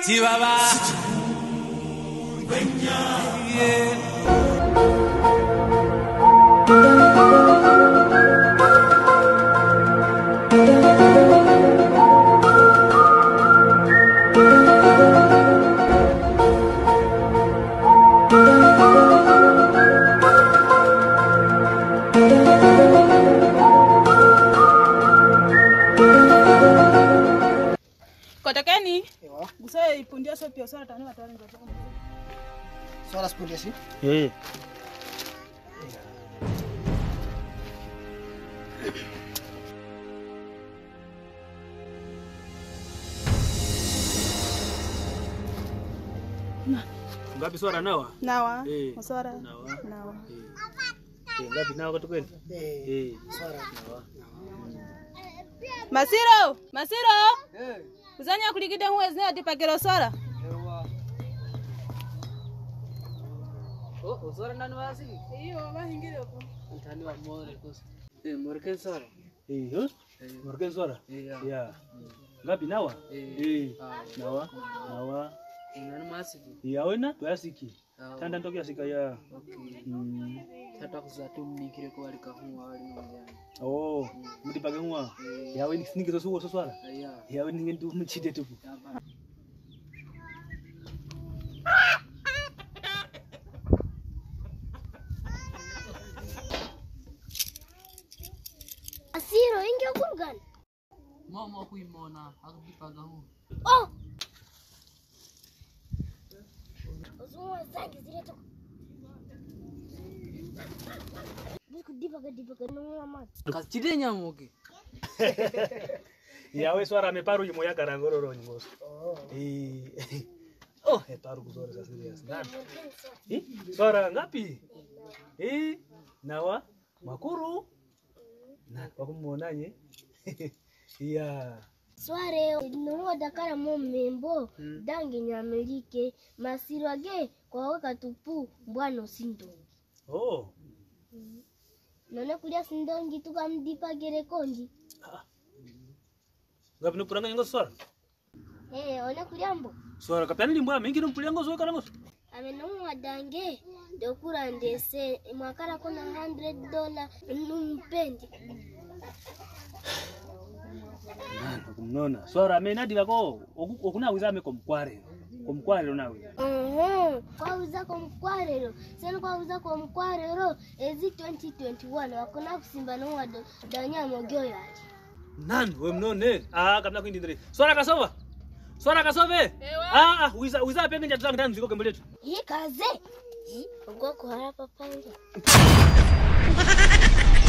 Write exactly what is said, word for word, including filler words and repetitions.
Si baba. Yeah. Kotokeni? Ewa. Gusa ipundia so pia swala tano watano ngoja. Swala sipundia si? Eh. Na. Ngapi swala nawa? Nawa. Eh. Swala. Nawa. Nawa. Eh. Eh, ngapi nawa kotokeni? Eh. Eh. Swala nawa. Masiro, Masiro. Eh. Uzanya kulikide huwezi ati pakero swala. Ewa. Oh, swala nani wasi? Iyo bahingire huko. Mtani wa more kosa. Eh, more ken swala. Eh, huh? Morgan swala? Yeah. Yeah. Ngapi nawa? Eh. Nawa. Nawa. Nani masi? Ya wena twasiki. Tanda ntoki asika ya. Okay. Mm. Tata kuzatu mnikire ko alika huwa wali mjani. Oh, mutipage huwa. Ya weni sinike so so swala. Yeah. Ya weni ngendu mchite tupu. Asiro inge kurgan. Mama kuimona akudipaga huwa. Oh. Ozuma zangi zile to. Biku dipaga dipaga no mama. Kasitide nyamuke. Ya we swara meparu yimo ya karangororo nyos. Oh. Eh. Oh, heparu kuzora sasa serious. Nani? Eh? Swara ngapi? Eh, nawa makuru. Na wakumuonanye. Yeah. Sware no dakara mo membo dangi nyamelike Masiro age kwa waka tupu mbwano sindongi. Oh. None kulia sindongi tukamdipa gere konji. Ngapi nupuranga ngo swara? Eh, ona kulia mbo. Swara kapani limbwa mingi nupulianga zo kana ngo. Amenunua dange dokura ndese mwakara kuna one hundred dollars numpendi. Nani kumnona? Swara amenadi bako okuna wizame Komukwarero. Komukwarero nawe. Mhm. Kwa uza Komukwarero. Sasa kwa uza Komukwarero ezi twenty twenty-one wakona kusimba no wado danya mogyo yati. Nani we mnone? Ah, kamna kuindindire. Swara kasova. Swara kasove. Ah, ah, wiza wiza penge njatu zangu ndani ziko kembeletu. Hii kaze. Hii ugoko harapa panga.